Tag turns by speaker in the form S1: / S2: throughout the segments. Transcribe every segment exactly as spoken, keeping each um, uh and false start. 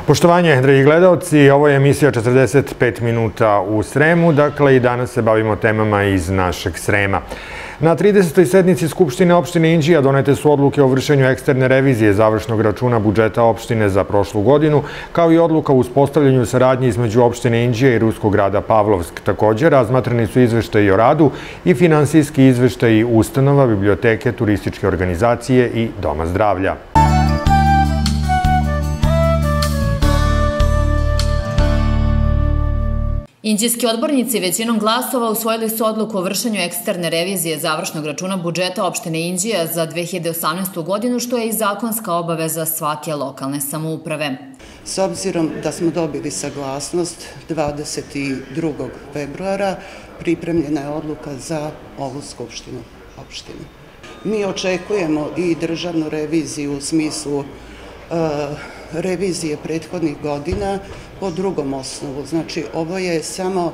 S1: Poštovanje, dragi gledalci, ovo je emisija četrdeset pet minuta u Sremu, dakle i danas se bavimo temama iz našeg Srema. Na tridesetoj sednici Skupštine opštine Inđija donete su odluke o vršenju eksterne revizije završnog računa budžeta opštine za prošlu godinu, kao i odluka o uspostavljanju saradnje između opštine Inđija i ruskog grada Pavlovsk. Također, razmatrani su izveštaji o radu i finansijski izveštaji ustanova, biblioteke, turističke organizacije i Doma zdravlja.
S2: Inđijski odbornici većinom glasova usvojili su odluku o vršenju eksterne revizije završnog računa budžeta opštine Inđija za dve hiljade osamnaestu. godinu, što je i zakonska obaveza svake lokalne samouprave.
S3: S obzirom da smo dobili saglasnost dvadeset drugog februara, pripremljena je odluka za ovu skupštinu opštine. Mi očekujemo i državnu reviziju u smislu revizije prethodnih godina po drugom osnovu. Znači, ovo je samo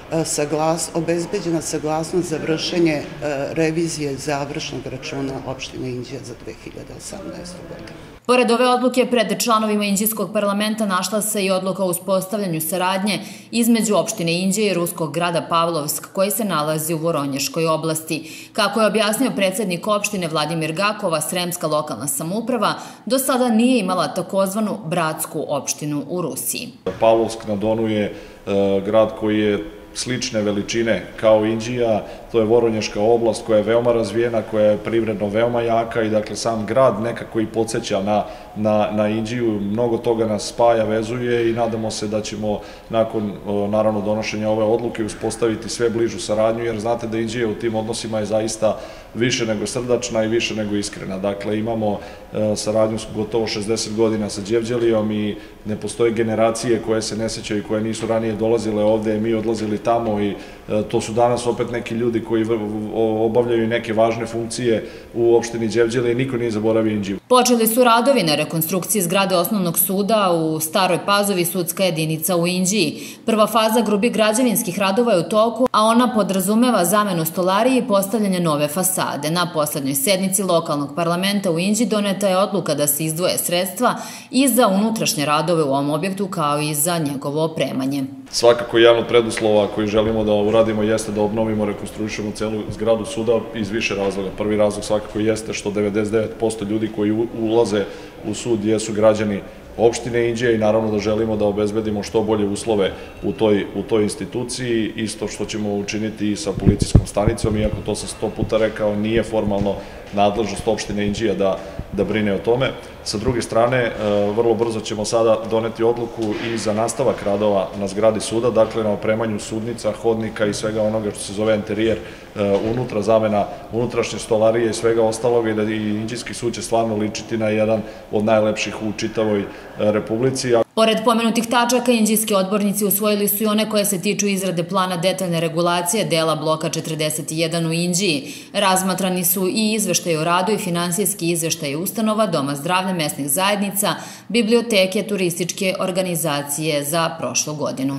S3: obezbeđena saglasnost za vršenje revizije završnog računa opštine Inđija za dve hiljade osamnaestu. godinu.
S2: Pored ove odluke, pred članovima Inđijskog parlamenta našla se i odluka o uspostavljanju saradnje između opštine Inđija i ruskog grada Pavlovsk, koji se nalazi u Voronješkoj oblasti. Kako je objasnio predsjednik opštine Vladimir Gakova, sremska lokalna samouprava do sada nije imala takozvanu bratsku opštinu u Rusiji.
S4: Pavlovsk na Donu je grad koji je slične veličine kao Inđija, to je Voronješka oblast koja je veoma razvijena, koja je privredno veoma jaka i dakle sam grad nekako i podsjeća na, na, na Inđiju, mnogo toga nas spaja, vezuje i nadamo se da ćemo nakon naravno donošenja ove odluke uspostaviti sve bližu saradnju, jer znate da Inđija u tim odnosima je zaista više nego srdačna i više nego iskrena. Dakle, imamo saradnju gotovo šezdeset godina sa Đevđelijom i ne postoje generacije koje se ne sećaju i koje nisu ranije dolazile ovde, mi odlazili tamo i to su danas opet neki ljudi koji obavljaju neke važne funkcije u opštini Đevđelije i niko nije zaboravio Inđiju.
S2: Počeli su radovi na rekonstrukciji zgrade osnovnog suda u Staroj Pazovi, sudska jedinica u Inđiji. Prva faza grubi građevinskih radova je u toku, a ona podrazumeva zamenu stolarije i postavljanje nove fasade. Na poslednjoj sednici lokalnog parlamenta u Inđiji doneta je odluka da se izdvoje sredstva i za unutrašnje radove u ovom objektu, kao i za njegovo opremanje.
S4: Svakako jedan od preduslova koji želimo da uradimo jeste da obnovimo, rekonstruišemo celu zgradu suda iz više razloga. Prvi razlog svakako jeste što devedeset devet posto ljudi koji ulaze u sud jesu građani opštine Inđija i naravno da želimo da obezbedimo što bolje uslove u toj, u toj instituciji, isto što ćemo učiniti i sa policijskom stanicom, iako to sam sto puta rekao, nije formalno nadležnost opštine Inđija da, da brine o tome. Sa druge strane, vrlo brzo ćemo sada doneti odluku i za nastavak radova na zgradi suda, dakle na opremanju sudnica, hodnika i svega onoga što se zove interijer unutra, zamena unutrašnje stolarije i svega ostalog i da i Inđijski sud će stvarno ličiti na jedan od najlepših u čitavoj Republici.
S2: Pored pomenutih tačaka, inđijski odbornici usvojili su i one koje se tiču izrade plana detaljne regulacije dela bloka četrdeset jedan u Inđiji. Razmatrani su i izveštaji o radu i finansijski izveštaji ustanova, Doma zdravlja, mesnih zajednica, biblioteke, turističke organizacije za prošlu godinu.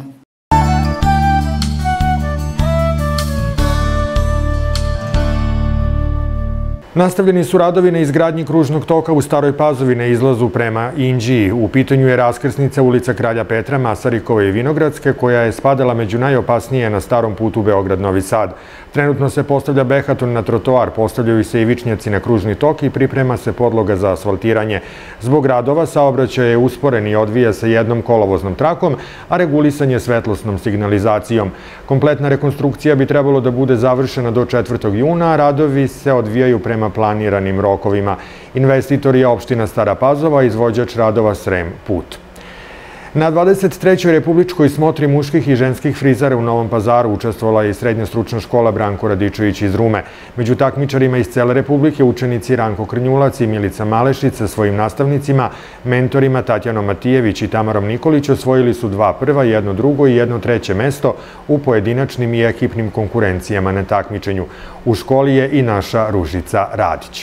S1: Nastavljeni su radovi na izgradnji kružnog toka u Staroj Pazovi na izlazu prema Inđiji. U pitanju je raskrsnica ulica Kralja Petra, Masarikove i Vinogradske, koja je spadala među najopasnije na starom putu Beograd-Novi Sad. Trenutno se postavlja behaton na trotoar, postavljaju se i vičnjaci na kružni tok i priprema se podloga za asfaltiranje. Zbog radova saobraćaj je usporen i odvija se jednom kolovoznom trakom, a regulisan je svetlosnom signalizacijom. Kompletna rekonstrukcija bi trebalo da bude završena do četvrtog juna, a radovi se odvijaju prema planiranim rokovima. Investitor je opština Stara Pazova, izvođač radova Srem Put. Na dvadeset trećoj republičkoj smotri muških i ženskih frizara u Novom Pazaru učestvovala je i srednja stručna škola Branko Radičević iz Rume. Među takmičarima iz cele Republike učenici Ranko Krnjulac i Milica Malešić sa svojim nastavnicima, mentorima Tatjanom Matijević i Tamarom Nikolić osvojili su dva prva, jedno drugo i jedno treće mesto u pojedinačnim i ekipnim konkurencijama na takmičenju. U školi je i naša Ružica Radić.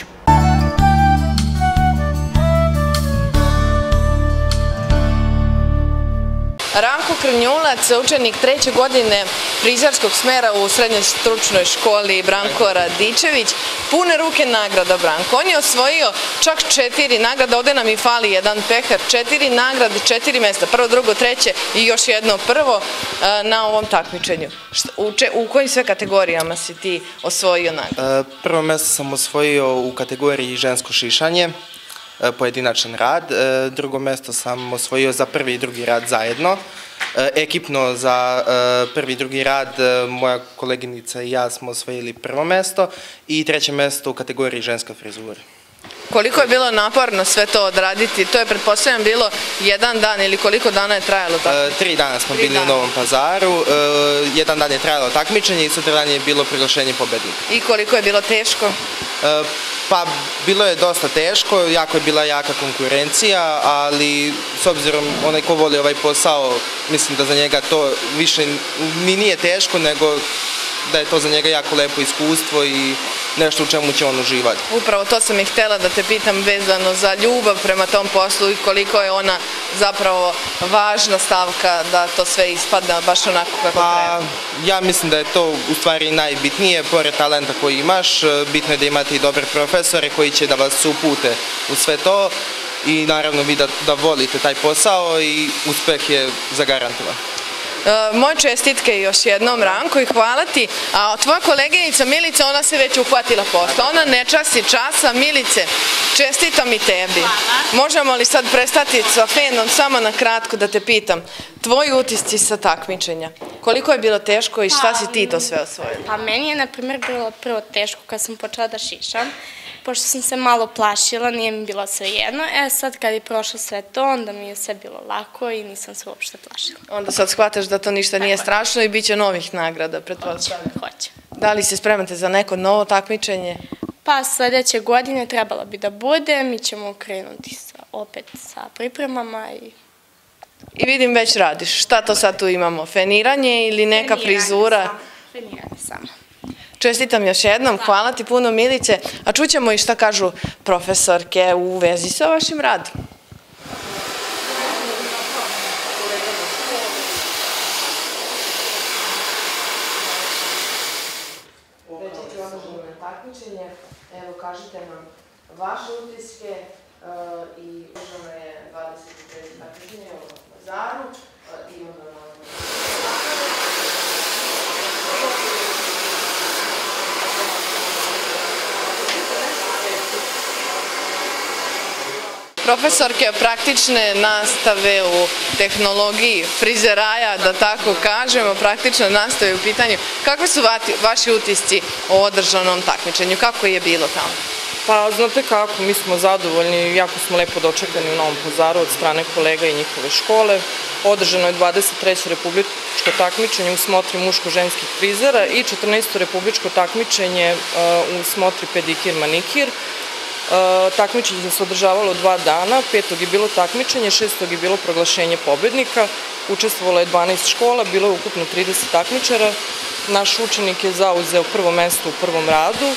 S5: Ranko Krnjulac, učenik treće godine frizerskog smera u srednjoj stručnoj školi Branko Radičević. Pune ruke nagrada, Branko. On je osvojio čak četiri nagrade, ovde nam i fali jedan pehar, četiri nagrade, četiri mesta, prvo, drugo, treće i još jedno prvo na ovom takmičenju. U kojim sve kategorijama si ti osvojio nagradu?
S6: Prvo mesto sam osvojio u kategoriji žensko šišanje, pojedinačan rad. Drugo mesto sam osvojio za prvi i drugi rad zajedno. Ekipno za prvi i drugi rad moja koleginica i ja smo osvojili prvo mesto i treće mesto u kategoriji ženska frizura.
S5: Koliko je bilo naporno sve to odraditi? To je pretpostavljam bilo jedan dan ili koliko dana je trajalo tako?
S6: Tri dana smo bili u Novom Pazaru, jedan dan je trajalo takmičenje i sutra dan je bilo proglašenje pobednika.
S5: I koliko je bilo teško?
S6: Pa bilo je dosta teško, jako je bila jaka konkurencija, ali s obzirom onaj ko voli ovaj posao, mislim da za njega to više ni nije teško, nego da je to za njega jako lepo iskustvo i nešto u čemu će on uživati.
S5: Upravo to sam i htjela da te pitam vezano za ljubav prema tom poslu i koliko je ona zapravo važna stavka da to sve ispadne baš onako kako treba.
S6: Ja mislim da je to u stvari najbitnije, pored talenta koji imaš, bitno je da imate i dobre profesore koji će da vas upute u sve to i naravno vi da volite taj posao i uspeh je zagarantovan.
S5: Moje čestitke još jednom, Ranko, i hvala ti. A tvoja koleginica Milica, ona se već uhvatila posla. Ona ne časti časa. Milice, čestitam i tebi. Možemo li sad prestati sa fenom samo na kratko da te pitam? Tvoji utisci sa takmičenja. Koliko je bilo teško i šta si ti to sve osvojila?
S7: Pa meni je, na primjer, bilo prvo teško kad sam počela da šišam. Pošto sam se malo plašila, nije mi bilo sve jedno. E sad kad je prošlo sve to, onda mi je sve bilo lako i nisam se uopšte plašila.
S5: Onda sad shvataš da to ništa nije strašno i bit će novih nagrada, pretpostavljam.
S7: Hoće.
S5: Da li se spremate za neko novo takmičenje?
S7: Pa sledeće godine trebalo bi da bude, mi ćemo krenuti opet sa pripremama i...
S5: I vidim već radiš. Šta to sad tu imamo? Feniranje ili neka frizura?
S7: Feniranje samo.
S5: Čestitam još jednom, hvala ti puno Milice, a čućemo i šta kažu profesorke u vezi sa vašim radom. Već je održano takmičenje, evo kažite nam vaše utiske i održano je dvadeset pet takmičenje u Novom Pazaru i onda na profesorke praktične nastave u tehnologiji frizeraja, da tako kažemo, praktične nastave u pitanju. Kakvi su vaši utisci o održanom takmičenju? Kako je bilo tamo?
S8: Pa, znate kako, mi smo zadovoljni, jako smo lepo dočekani u Novom Pazaru od strane kolega i njihove škole. Održano je dvadeset treće republičko takmičenje u smotri muško-ženskih frizera i četrnaesto republičko takmičenje u smotri pedikir-manikir. Takmičenje se održavalo dva dana, petog je bilo takmičenje, šestog je bilo proglašenje pobednika, učestvovalo je dvanaest škola, bilo je ukupno trideset takmičara. Naš učenik je zauzeo prvo mesto u prvom radu,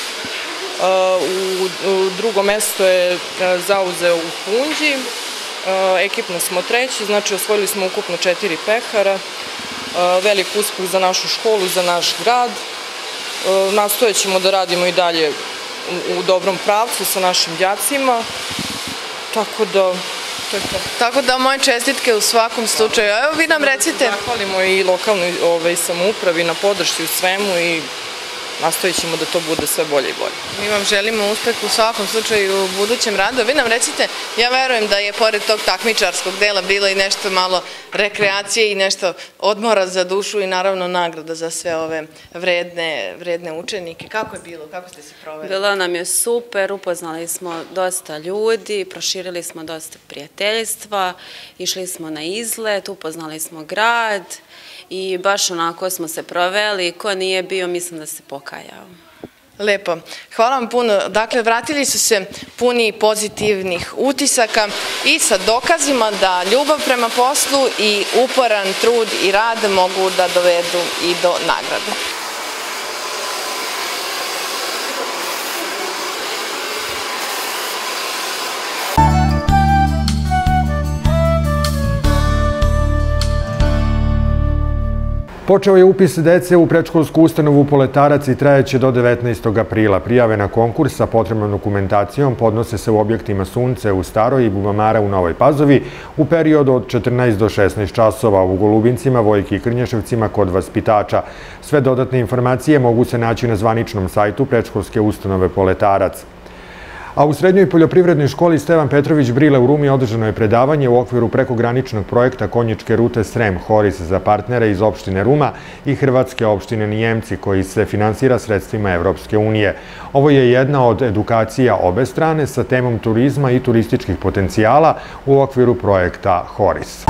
S8: u drugo mesto je zauzeo u punđi, ekipno smo treći, znači osvojili smo ukupno četiri pehara, velik uspeh za našu školu, za naš grad, nastojat ćemo da radimo i dalje u dobrom pravcu sa našim đacima, tako da to je to.
S5: Tako da moje čestitke u svakom slučaju. Evo vi nam recite.
S8: Zahvalimo i lokalnoj samoupravi na podršci u svemu i nastojit ćemo da to bude sve bolje i bolje.
S5: Mi vam želimo uspeh u svakom slučaju u budućem radu. Vi nam recite, ja verujem da je pored tog takmičarskog dela bilo i nešto malo rekreacije i nešto odmora za dušu i naravno nagrada za sve ove vredne učenike. Kako je bilo? Kako ste se proveli?
S9: Bilo nam je super, upoznali smo dosta ljudi, proširili smo dosta prijateljstva, išli smo na izlet, upoznali smo grad i baš onako smo se proveli. Ko nije bio, mislim da se pokajao.
S5: Lepo. Hvala vam puno. Dakle, vratili su se puni pozitivnih utisaka i sa dokazima da ljubav prema poslu i uporan trud i rad mogu da dovedu i do nagrade.
S1: Počeo je upis dece u predškolsku ustanovu Poletarac i trajeće do devetnaestog aprila. Prijave na konkurs sa potrebnom dokumentacijom podnose se u objektima Sunce u Staroj i Bubamara u Novoj Pazovi u periodu od četrnaest do šesnaest časova, u Golubincima, Vojki i Krnješevcima kod vaspitača. Sve dodatne informacije mogu se naći na zvaničnom sajtu predškolske ustanove Poletarac. A u Srednjoj poljoprivrednoj školi Stevan Petrović Brile u Rumi održano je predavanje u okviru prekograničnog projekta konjičke rute Srem Horis za partnere iz opštine Ruma i Hrvatske opštine Nijemci, koji se finansira sredstvima Evropske unije. Ovo je jedna od edukacija obe strane sa temom turizma i turističkih potencijala u okviru projekta Horis.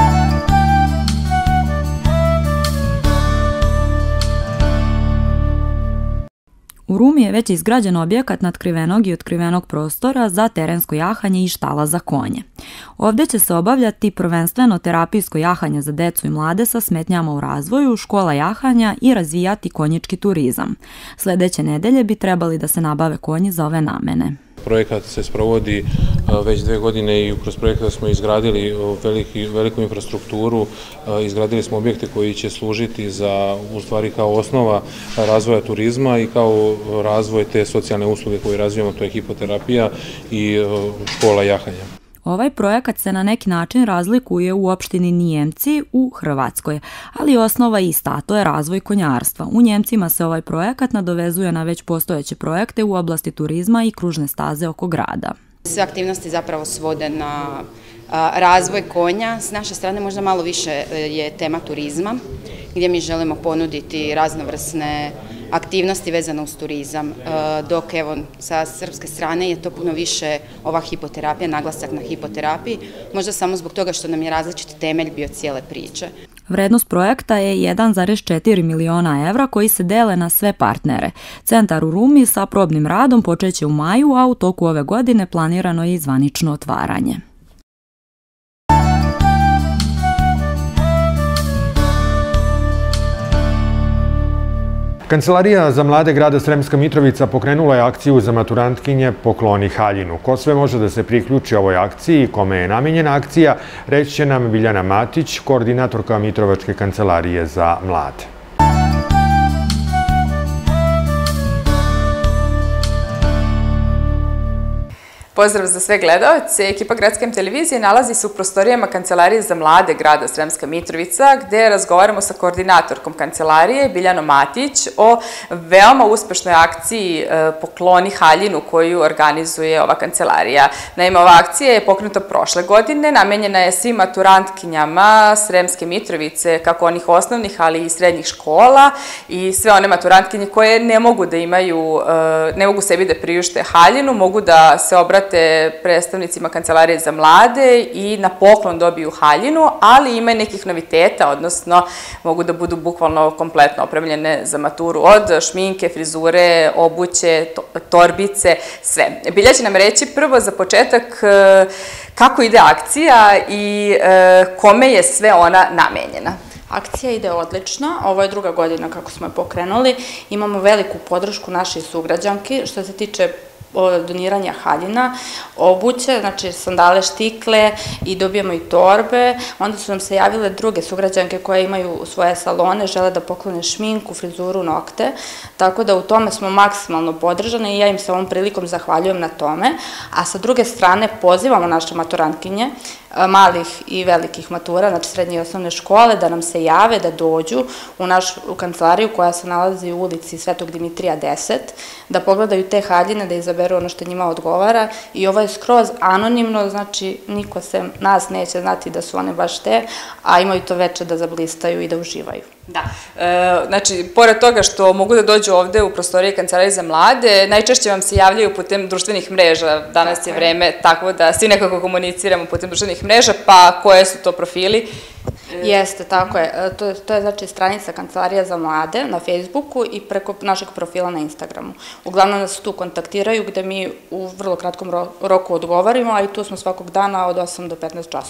S10: U Rumi je već izgrađen objekat natkrivenog i otkrivenog prostora za terensko jahanje i štala za konje. Ovdje će se obavljati prvenstveno terapijsko jahanje za decu i mlade sa smetnjama u razvoju, škola jahanja i razvijati konjički turizam. Sljedeće nedelje bi trebali da se nabave konji za ove namene.
S11: Projekat se sprovodi već dve godine i kroz projekat smo izgradili veliku infrastrukturu, izgradili smo objekte koji će služiti za, u stvari kao osnova razvoja turizma i kao razvoj te socijalne usluge koje razvijamo, to je hipoterapija i škola jahanja.
S10: Ovaj projekat se na neki način razlikuje u opštini Nijemci u Hrvatskoj, ali osnova ista, a to je razvoj konjarstva. U Njemcima se ovaj projekat nadovezuje na već postojeće projekte u oblasti turizma i kružne staze oko grada.
S12: Sve aktivnosti zapravo svode na razvoj konja. S naše strane možda malo više je tema turizma, gdje mi želimo ponuditi raznovrsne aktivnosti vezane uz turizam, dok evo sa srpske strane je to puno više ova hipoterapija, naglasak na hipoterapiji, možda samo zbog toga što nam je različiti temelj bio cijele priče.
S10: Vrednost projekta je jedan zarez četiri miliona evra koji se dele na sve partnere. Centar u Rumi sa probnim radom počeće u maju, a u toku ove godine planirano je i zvanično otvaranje.
S1: Kancelarija za mlade grada Sremska Mitrovica pokrenula je akciju za maturantkinje Pokloni haljinu. Ko sve može da se priključi ovoj akciji i kome je namenjena akcija, reći će nam Biljana Matić, koordinatorka Mitrovačke kancelarije za mlade.
S13: Pozdrav za sve gledalce. Ekipa Gradske M televizije nalazi se u prostorijama Kancelarije za mlade grada Sremska Mitrovica, gde razgovaramo sa koordinatorkom kancelarije Biljanom Matić o veoma uspešnoj akciji Pokloni haljinu koju organizuje ova kancelarija. Naime, ova akcija je pokrenuta prošle godine, namenjena je svim maturantkinjama Sremske Mitrovice, kako onih osnovnih, ali i srednjih škola, i sve one maturantkinje koje ne mogu da imaju, ne mogu sebi da priušte haljinu, mogu da se obrate predstavnicima Kancelarije za mlade i na poklon dobiju haljinu, ali ima i nekih noviteta, odnosno mogu da budu bukvalno kompletno opremljene za maturu, od šminke, frizure, obuće, torbice, sve. Bilja će nam reći prvo za početak kako ide akcija i kome je sve ona namenjena.
S14: Akcija ide odlično, ovo je druga godina kako smo je pokrenuli, imamo veliku podršku naših sugrađanki što se tiče doniranja haljina, obuće, znači sandale, štikle i dobijemo i torbe. Onda su nam se javile druge sugrađanke koje imaju svoje salone, žele da poklone šminku, frizuru, nokte, tako da u tome smo maksimalno podržane i ja im se ovom prilikom zahvaljujem na tome. A sa druge strane pozivamo naše maturantkinje, malih i velikih matura, znači srednje i osnovne škole, da nam se jave, da dođu u našu kancelariju koja se nalazi u ulici Svetog Dimitrija deset, da pogledaju te haljine, da izaberu ono što njima odgovara, i ovo je skroz anonimno, znači niko se nas neće znati da su one baš te, a imaju to veče da zablistaju i da uživaju.
S13: Da, znači, pored toga što mogu da dođu ovde u prostorije Kancelarije za mlade, najčešće vam se javljaju putem društvenih mreža. Danas je vreme tako da svi nekako komuniciramo putem društvenih mreža, pa koje su to profili?
S14: Jeste, tako je. To je znači stranica Kancelarija za mlade na Facebooku i preko našeg profila na Instagramu. Uglavnom nas tu kontaktiraju gde mi u vrlo kratkom roku odgovarimo, a i tu smo svakog dana od osam do petnaest časova.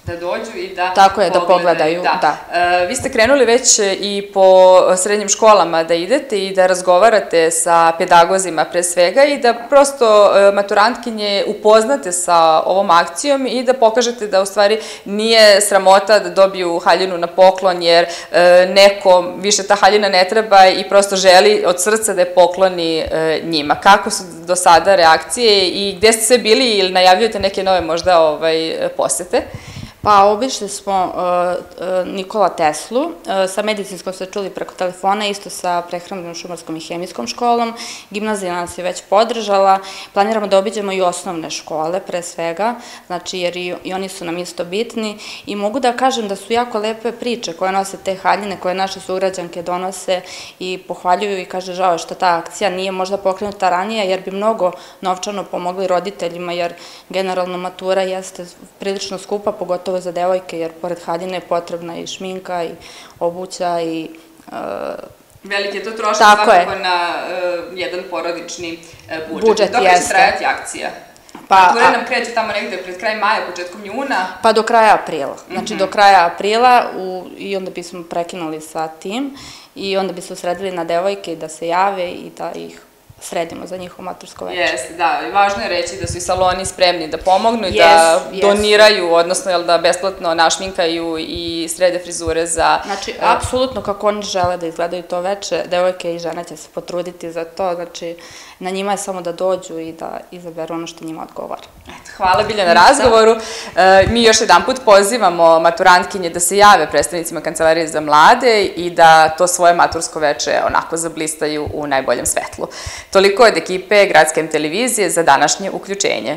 S13: da dođu i da
S14: tako je, da pogledaju. Da.
S13: E, vi ste krenuli već i po srednjim školama da idete i da razgovarate sa pedagozima pre svega i da prosto e, maturantkinje upoznate sa ovom akcijom i da pokažete da u stvari nije sramota da dobiju haljinu na poklon jer e, neko više ta haljina ne treba i prosto želi od srca da je pokloni e, njima. Kako su do sada reakcije i gde ste sve bili ili najavljujete neke nove možda ovaj, posete?
S14: Pa obišli smo Nikola Teslu, sa medicinskom ste čuli preko telefona, isto sa prehrambenom, šumarskom i hemijskom školom, gimnazija nas je već podržala, planiramo da obiđemo i osnovne škole pre svega, znači jer i oni su nam isto bitni i mogu da kažem da su jako lepe priče koje nose te haljine, koje naše sugrađanke donose i pohvaljuju i kaže žao što ta akcija nije možda pokrenuta ranije jer bi mnogo novčano pomogli roditeljima jer generalno matura jeste prilično skupa, pogotovo za devojke, jer pored haljine je potrebna i šminka i obuća i...
S13: Veliki je to trošak svakako na jedan porodični budžet. Dok će trajati akcija? Mature nam kreće tamo negde pred kraj maja, početkom juna?
S14: Pa do kraja aprila. Znači do kraja aprila i onda bismo prekinuli sa tim i onda bi se usredili na devojke da se jave i da ih sredimo za njihovo matursko veče.
S13: Jeste, da. I važno je reći da su i saloni spremni da pomognu i da doniraju, odnosno da besplatno našminkaju i srede frizure za...
S14: Znači, apsolutno kako oni žele da izgledaju to veče, devojke i žene će se potruditi za to, znači na njima je samo da dođu i da izaberu ono što njima odgovara.
S13: Hvala Bilja na razgovoru. Mi još jedan put pozivamo maturantkinje da se jave predstavnicima Kancelarije za mlade i da to svoje matursko veče onako zablistaju u najboljem svetlu. Toliko od ekipe Gradske televizije za današnje uključenje.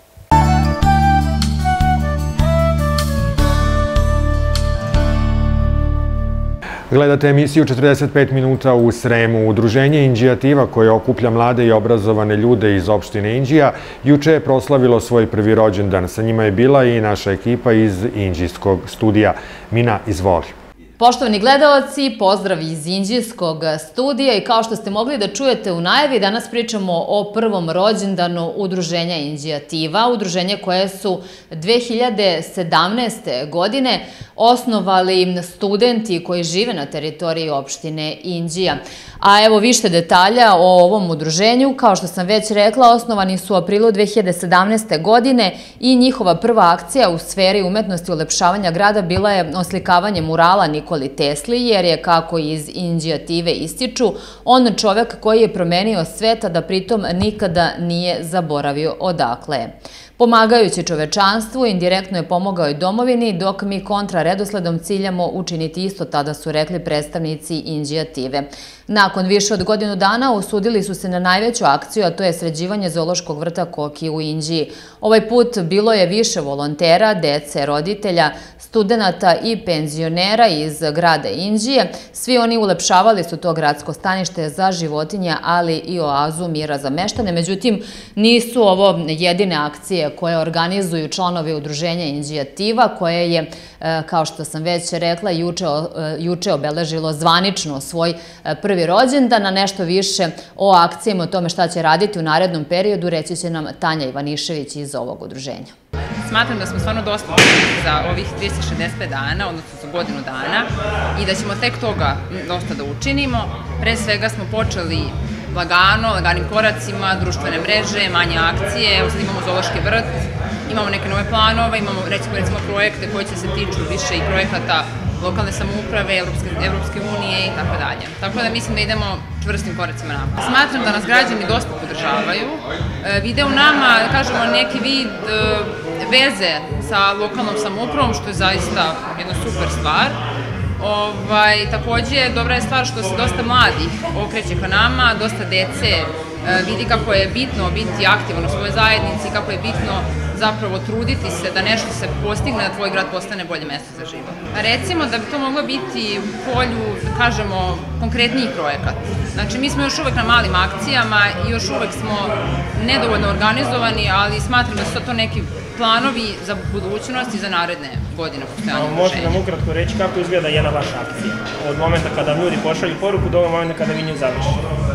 S1: Gledate emisiju četrdeset pet minuta u Sremu. Udruženje Inđijativa koje okuplja mlade i obrazovane ljude iz opštine Inđija juče je proslavilo svoj prvi rođendan. Sa njima je bila i naša ekipa iz Inđijskog studija. Mina, izvoli.
S2: Poštovani gledaoci, pozdrav iz Inđijskog studija i kao što ste mogli da čujete u najavi, danas pričamo o prvom rođendanu Udruženja Inđijativa, udruženje koje su dve hiljade sedamnaeste. godine osnovali studenti koji žive na teritoriji opštine Inđija. A evo više detalja o ovom udruženju. Kao što sam već rekla, osnovani su u aprilu dve hiljade sedamnaeste. godine i njihova prva akcija u sferi umetnosti ulepšavanja grada bila je oslikavanje murala Nikoli Tesli, jer je, kako iz Inđijative ističu, on čovek koji je promenio sveta da pritom nikada nije zaboravio odakle je. Pomagajući čovečanstvu, indirektno je pomogao i domovini, dok mi kontra redosledom ciljamo učiniti isto, tada su rekli predstavnici Inđijative. Nakon više od godinu dana usudili su se na najveću akciju, a to je sređivanje zoološkog vrta Koki u Inđiji. Ovaj put bilo je više volontera, dece, roditelja, studenata i penzionera iz grada Inđije. Svi oni ulepšavali su to gradsko stanište za životinje, ali i oazu mira za meštane. Međutim, nisu ovo jedine akcije koje organizuju članovi udruženja Inđijativa, koje je, kao što sam već rekla, juče obeležilo zvanično svoj prvi rođendan. A nešto više o akcijama, o tome šta će raditi u narednom periodu, reći će nam Tanja Ivanišević iz ovog udruženja.
S15: Smatram da smo stvarno dosta za ovih dvesta šezdeset pet dana, odnosno za godinu dana, i da ćemo tek toga dosta da učinimo. Pre svega smo počeli lagano, laganim koracima, društvene mreže, manje akcije, evo sad imamo zoološki vrt, imamo neke nove planove, imamo recimo projekte koji će se tiču više i projekata lokalne samouprave, Evropske unije i tako dalje. Tako da mislim da idemo čvrstim koracima napad. Smatram da nas građani dosta podržavaju. Vide u nama, da kažemo, neki vid veze sa lokalnom samoupravom, što je zaista jedna super stvar. Takođe, dobra je stvar što se dosta mladih okreće ka nama, dosta dece vidi kako je bitno biti aktivan u svojoj zajednici, kako je bitno zapravo truditi se da nešto se postigne, da tvoj grad postane bolje mesto za život. Recimo da bi to moglo biti u polju, da kažemo, konkretnijih projekata. Znači, mi smo još uvek na malim akcijama i još uvek smo nedovoljno organizovani, ali smatram da su to neki planovi za budućnost i za naredne godine postojanja udruženja.
S16: Možete nam ukratko reći kako izgleda jedna vaša akcija? Od momenta kada ljudi pošalju poruku do ovog momenta kada vi nju završite.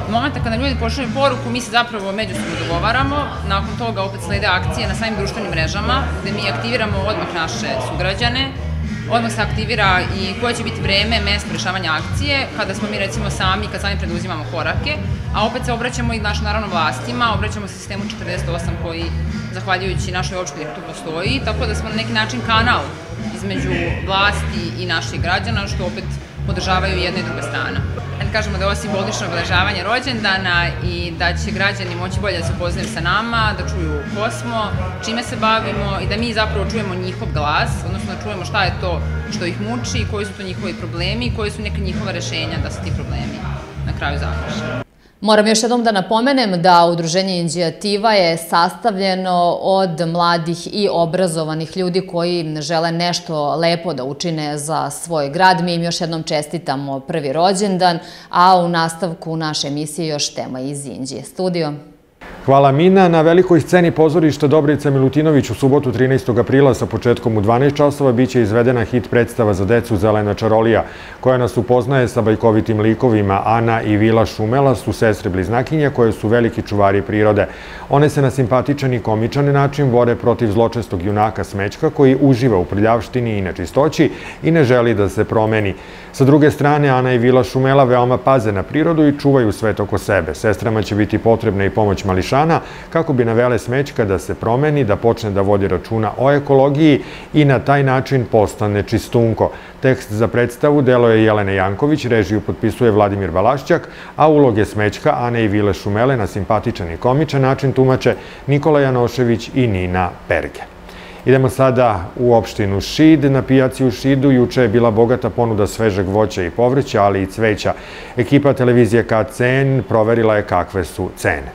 S15: momenta kada ljudi pošalju poruku, mi se zapravo međusobno dogovaramo, nakon toga opet slede akcije na samim društvenim mrežama, gde mi aktiviramo odmah naše sugrađane, odmah se aktivira i koje će biti vreme, mesto rešavanja akcije, kada smo mi recimo sami, kad sami preduzimamo korake, a opet se obraćamo i našim naravno vlastima, obraćamo se sistemu četrdeset osam koji, zahvaljujući našoj opštini, tu postoji, tako da smo na neki način kanal između vlasti i naših građana, što opet podržavaju jedna i druga strana. Da kažemo da je ovo simbolično obeležavanje rođendana i da će građani moći bolje da se upoznaju sa nama, da čuju ko smo, čime se bavimo i da mi zapravo čujemo njihov glas, odnosno da čujemo šta je to što ih muči, koji su to njihovi problemi i koji su neka njihova rešenja da se ti problemi na kraju završe.
S2: Moram još jednom da napomenem da Udruženje Inicijativa je sastavljeno od mladih i obrazovanih ljudi koji žele nešto lepo da učine za svoj grad. Mi im još jednom čestitamo prvi rođendan, a u nastavku naše emisije još tema iz Inđije. Studio.
S1: Hvala Mina. Na velikoj sceni pozorišta Dobrica Milutinović u subotu trinaestog aprila sa početkom u dvanaest časova biće izvedena hit predstava za decu Zelena čarolija, koja nas upoznaje sa bajkovitim likovima. Ana i Vila Šumela su sestre bliznakinje koje su veliki čuvari prirode. One se na simpatičan i komičan način bore protiv zločestog junaka Smećka koji uživa u prljavštini i nečistoći i ne želi da se promeni. Sa druge strane, Ana i Vila Šumela veoma paze na prirodu i čuvaju svet oko sebe. Sestrama će biti potrebna i pomoć mališana kako bi navele Smećka da se promeni, da počne da vodi računa o ekologiji i na taj način postane čistunko. Tekst za predstavu delo je Jelena Janković, režiju potpisuje Vladimir Balašćak, a uloge Smećka, Ane i Vile Šumele na simpatičan i komičan način tumače Nikola Janošević i Nina Perge. Idemo sada u opštinu Šid. Na pijaci u Šidu juče je bila bogata ponuda svežeg voća i povrća, ali i cveća. Ekipa televizije K C N proverila je kakve su cene.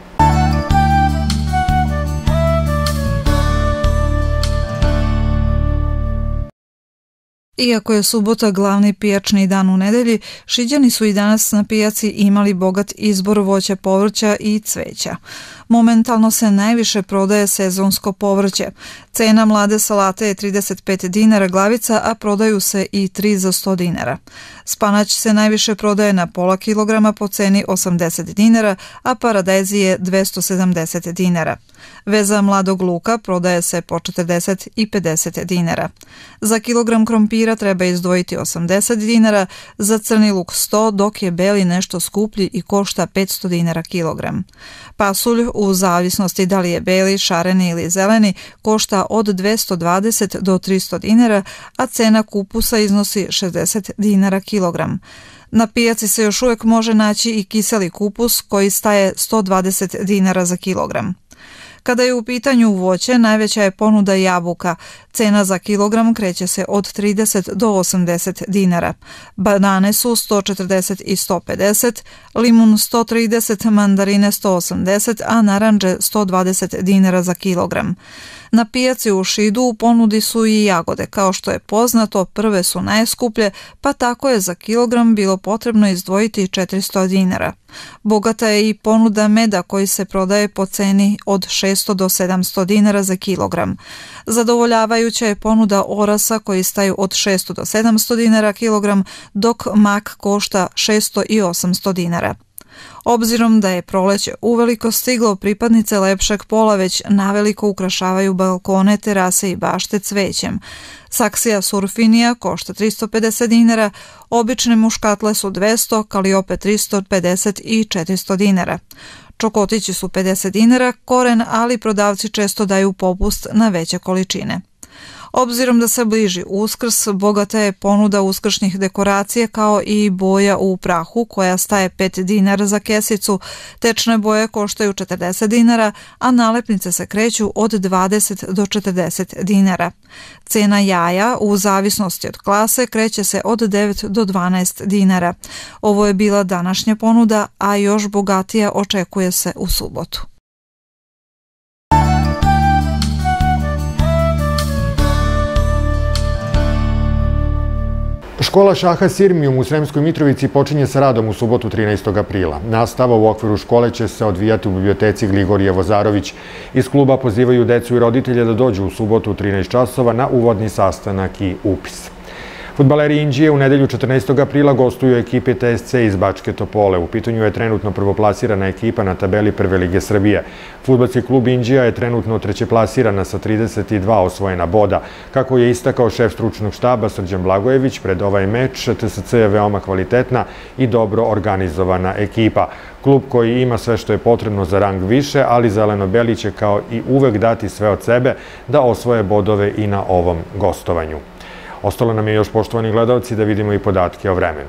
S16: Iako je subota glavni pijačni dan u nedelji, Šiđani su i danas na pijaci imali bogat izbor voća, povrća i cveća. Momentalno se najviše prodaje sezonsko povrće. Cena mlade salate je trideset pet dinara glavica, a prodaju se i tri za sto dinara. Spanać se najviše prodaje na pola kilograma po ceni osamdeset dinara, a paradajz je dvesta sedamdeset dinara. Veza mladog luka prodaje se po četrdeset i pedeset dinara. Za kilogram krompira treba izdvojiti osamdeset dinara, za crni luk sto, dok je beli nešto skuplji i košta petsto dinara kilogram. Pasulj, u zavisnosti da li je beli, šareni ili zeleni, košta od dvesta dvadeset do tristo dinara, a cena kupusa iznosi šezdeset dinara kilogram. Na pijaci se još uvijek može naći i kiseli kupus koji staje sto dvadeset dinara za kilogram. Kada je u pitanju voće, najveća je ponuda jabuka. Cena za kilogram kreće se od trideset do osamdeset dinara. Banane su sto četrdeset i sto pedeset, limun sto trideset, mandarine sto osamdeset, a naranđe sto dvadeset dinara za kilogram. Na pijaci u Šidu u ponudi su i jagode. Kao što je poznato, prve su najskuplje, pa tako je za kilogram bilo potrebno izdvojiti četiristo dinara. Bogata je i ponuda meda koji se prodaje po ceni od šesto do sedamsto dinara za kilogram. Zadovoljavajuća je ponuda orasa koji staju od šesto do sedamsto dinara kilogram, dok mak košta šesto i osamsto dinara. Obzirom da je proleće uveliko stiglo, pripadnice lepšeg pola već naveliko ukrašavaju balkone, terase i bašte cvećem. Saksija surfinija košta tristo pedeset dinara, obične muškatle su dvesta, kaliope tristo pedeset i četiristo dinara. Čokotići su pedeset dinara, koren, ali prodavci često daju popust na veće količine. Obzirom da se bliži Uskrs, bogata je ponuda uskršnjih dekoracija kao i boja u prahu koja staje pet dinara za kesicu, tečne boje koštaju četrdeset dinara, a nalepnice se kreću od dvadeset do četrdeset dinara. Cena jaja u zavisnosti od klase kreće se od devet do dvanaest dinara. Ovo je bila današnja ponuda, a još bogatija očekuje se u subotu.
S1: Škola Šaha Sirmijum u Sremskoj Mitrovici počinje sa radom u subotu trinaestog aprila. Nastava u okviru škole će se odvijati u biblioteci Gligorije Vozarović. Iz kluba pozivaju decu i roditelje da dođu u subotu u trinaest časova na uvodni sastanak i upis. Fudbaleri Inđije u nedelju četrnaestog aprila gostuju ekipe T S C iz Bačke Topole. U pitanju je trenutno prvoplasirana ekipa na tabeli Prve lige Srbije. Fudbalski klub Inđija je trenutno trećeplasirana sa trideset dva osvojena boda. Kako je istakao šef stručnog štaba Srđan Blagojević, pred ovaj meč T S C je veoma kvalitetna i dobro organizovana ekipa. Klub koji ima sve što je potrebno za rang više, ali zeleno-beli će kao i uvek dati sve od sebe da osvoje bodove i na ovom gostovanju. Ostalo nam je još, poštovani gledalci, da vidimo i podatke o vremenu.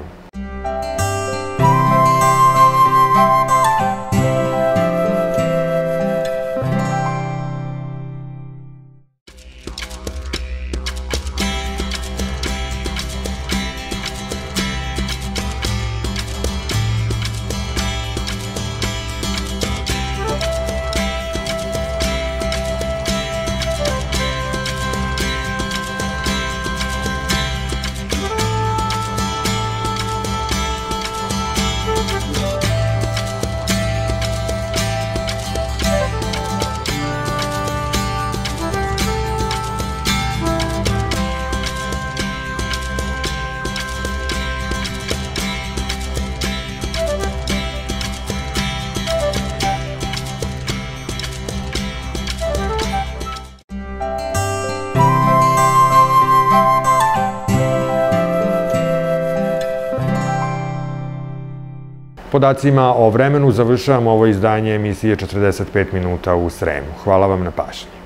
S1: Podacima o vremenu završavamo ovo izdanje emisije četrdeset pet minuta u Sremu. Hvala vam na pažnji.